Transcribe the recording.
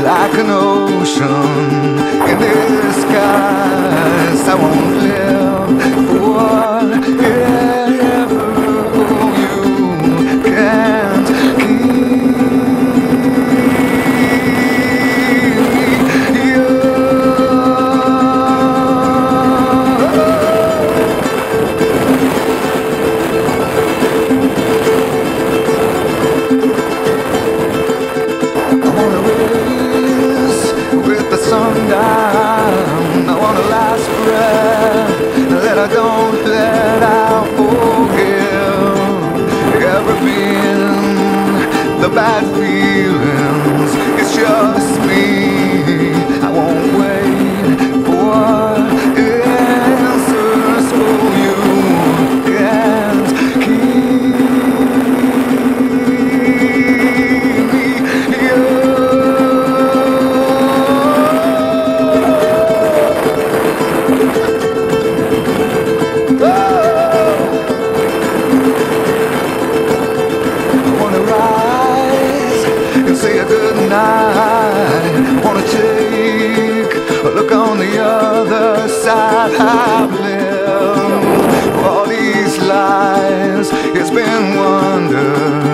like an ocean in the skies. I won't live for whatever you can't keep. Sundown, I want a last breath that I don't let out. Forgive ever been the bad feelings. It's just me. I won't wait for answers for you can't keep me. I wanna take a look on the other side. I've lived for all these lives. It's been wonder.